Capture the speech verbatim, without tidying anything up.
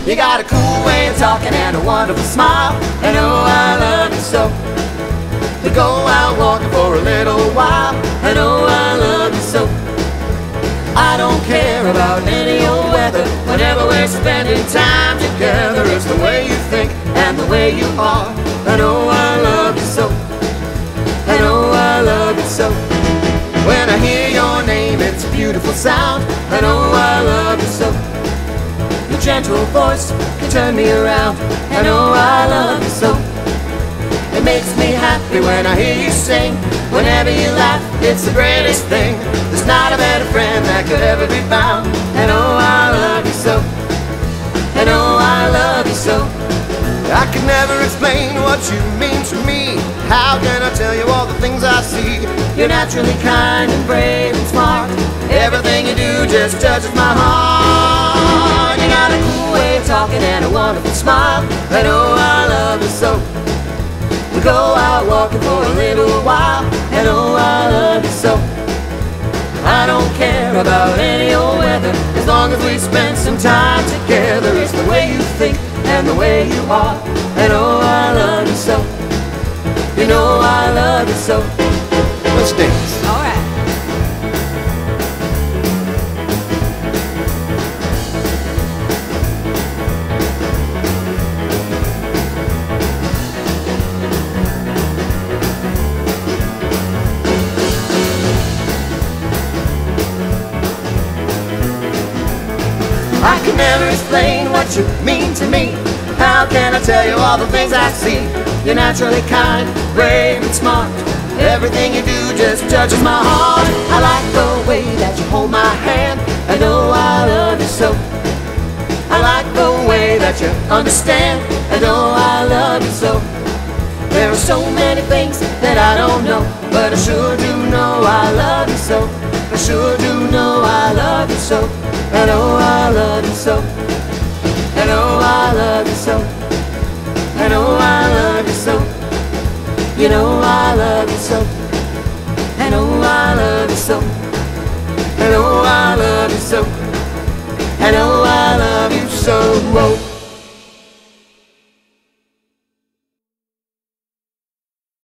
You got a cool way of talking and a wonderful smile, and oh, I love you so. To go out walking for a little while, and oh, I love you so. I don't care about any old weather whenever we're spending time together. It's the way you think and the way you are, and oh, I love you so. And oh, I love you so. When I hear your name, it's a beautiful sound, and oh, I love you so. Your gentle voice can turn me around, and oh, I love you so. It makes me happy when I hear you sing. Whenever you laugh, it's the greatest thing. There's not a better friend that could ever be found, and oh, I love you so. And oh, I love you so. I can never explain what you mean to me. How can I tell you all the things I see? You're naturally kind and brave and smart. Everything you do just touches my heart. You got a cool way of talking and a wonderful smile, and oh, I love you so. We go out walking for a little while, and oh, I love you so. I don't care about any old weather as long as we spend some time together. It's the way you think and the way you are, and oh, I love you so. You know I love you so. Let's dance. All right. I can never explain what you mean to me. How can I tell you all the things I see? You're naturally kind, brave and smart. Everything you do just touches my heart. I like the way that you hold my hand, and oh, I love you so. I like the way that you understand, and oh, I love you so. There are so many things that I don't know, but I sure do know I love you so. I sure do know I love you so. And oh, I love you so. And oh, I love you so. And oh, I love you so. You know I love you so. And oh, I love you so. And oh, I love you so. And oh, I love you so. Whoa.